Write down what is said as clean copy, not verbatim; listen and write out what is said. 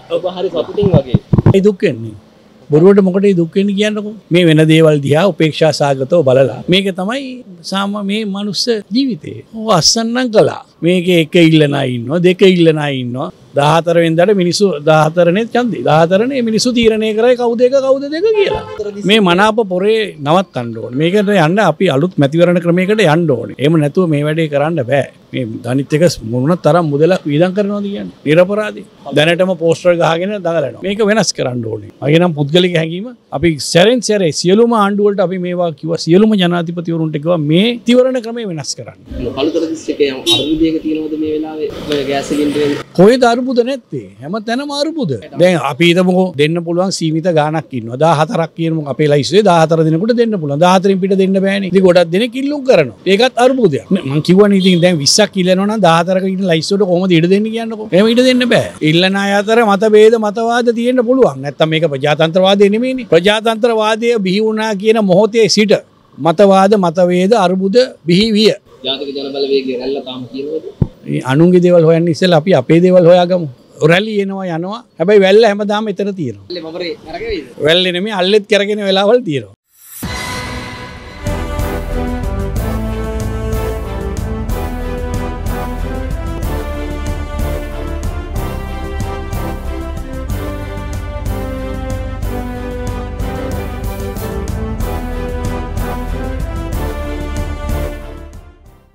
ඔබ හරි සතුටින් වගේ. ඒ දුක් වෙන්නේ. බොරුවට මොකටද දුක් වෙන්නේ කියන්නකෝ. මේ වෙන දේවල් දිහා උපේක්ෂා සාගතව බලලා. මේක තමයි මේ මනුස්ස ජීවිතේ. ඔව් අස්සන්නම් කළා. මේකේ එක ඉල්ලනා ඉන්නවා, දෙක ඉල්ලනා ඉන්නවා. 14 වෙනිදාට මිනිස්සු 14 නේ ඡන්දේ. 14 නේ මිනිස්සු තීරණය කරයි කවුද එක කවුද දෙක කියලා. මේ මනාප පොරේ නවත්තන්න ඕනේ. මේකට යන්න අපි අලුත් මැතිවරණ ක්‍රමයකට යන්න ඕනේ. එහෙම නැතුව මේ වැඩේ කරන්න බෑ. මේ දනිත් එක මොන තරම් මුදලක් වියදම් කරනවද කියන්නේ. නිරපරාධී. දැනටම පෝස්ටර් ගහගෙන දඟලනවා. මේක වෙනස් කරන්න ඕනේ. මගේ නම් පුද්ගලික හැඟීම අපි සැරෙන් සැරේ සියලුම ආණ්ඩු වලට අපි මේවා කිව්වා සියලුම ජනාධිපතිවරුන්ට කිව්වා මේ තිවරණ ක්‍රමය වෙනස් කරන්න. පළතුරු දිස්ත්‍රික්කයේ අරුබුදයක තියෙනවද මේ වෙලාවේ ගෑස් සිලින්ඩරේ? කොහෙද අරුබුද නැත්තේ? හැමතැනම අරුබුද. දැන් අපි හිතමුකෝ දෙන්න පුළුවන් සීමිත ගාණක් ඉන්නවා. 14ක් කියනමුකෝ අපේ ලයිස්ට්ුවේ 14 දිනකට දෙන්න පුළුවන්. 14න් පිට දෙන්න බෑනේ. ඉතින් ගොඩක් දෙනෙක් ඉල්ලුම් කරනවා. ඒකත් අරුබුදයක්. මම කියවනේ ඉතින් දැන් 20ක් ඉල්ලනවා නම් 14ක ඉන්න ලයිස්ට්ුවට කොහොමද ඉඩ දෙන්නේ කියන්නකෝ. එහෙම ඉඩ දෙන්න බෑ. ඉල්ලන අය අතර මතභේද මතවාද තියෙන්න පුළුවන්. නැත්තම් මේක ප්‍රජාතන්ත්‍රවාදය නෙමෙයිනේ. ප්‍රජාතන්ත්‍රවාදය බිහි වුණා කියන මොහොතේ සිට මතවාද මතවේද අරුබුද බිහි විය. ජාතික ජන බලවේගයේ රැල්ල තාම කියනවද? අනුන්ගේ දේවල් හොයන්න ඉස්සෙල්ලා අපි අපේ දේවල් හොයාගමු. රැලි එනවා යනවා. හැබැයි වැල්ල හැමදාම එතන තියෙනවා. වැල්ලේ මමරේ අරගෙවිද? වැල්ලේ නෙමෙයි අල්ලෙත් කරගෙන වෙලාවල් තියෙනවා.